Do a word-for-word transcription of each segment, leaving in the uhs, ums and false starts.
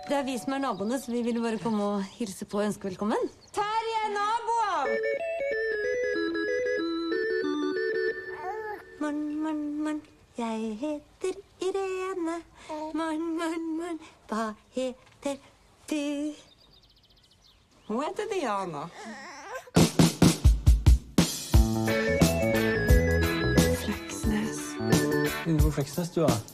Det er vi som er naboene, så vi ville bare komme og hilse på og ønske velkommen. Terje, naboer! Morn, morn, morn, jeg heter Irene. Morn, morn, morn, hva heter du? Hun heter Diana. Fleksnes. Hvor Fleksnes du er?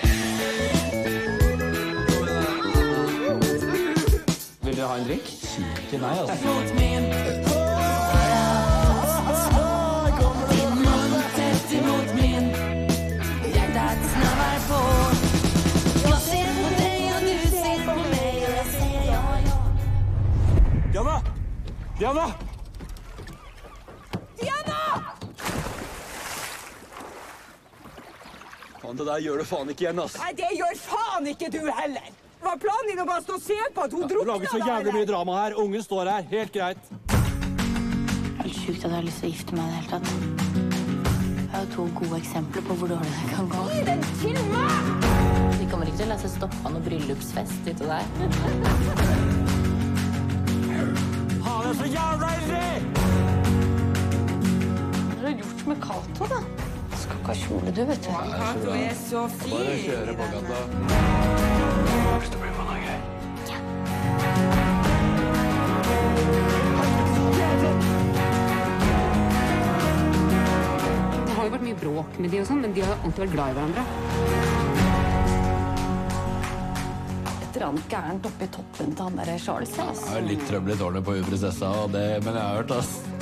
Vil dere ha en drink? Ikke nei, altså. Diana! Diana! Diana! Faen, det der gjør du faen ikke igjen, ass. Nei, det gjør faen ikke du heller. Var planen din å bare stå og se på at hun drukna? Du lager så jævlig mye drama her. Ungen står her. Helt greit. Helt sjukt at jeg har lyst til å gifte meg i det hele tatt. Jeg har jo to gode eksempler på hvor dårlig det kan gå. Gi den til meg! De kommer ikke til å la seg stoppe av noe bryllupsfest ute der. Ha det så jævla ille! Hva har du gjort med Kato, da? Skal ikke ha kjole, du, vet du. Kato er så fin. Bare kjøre på gata. Hvis det blir for noe gøy. Det har jo vært mye bråk med de og sånn, men de har alltid vært glad i hverandre. Et eller annet gærent oppi toppen til han der Charles. Det er litt trøbbel i tårnet på prinsessa, men jeg har hørt, ass.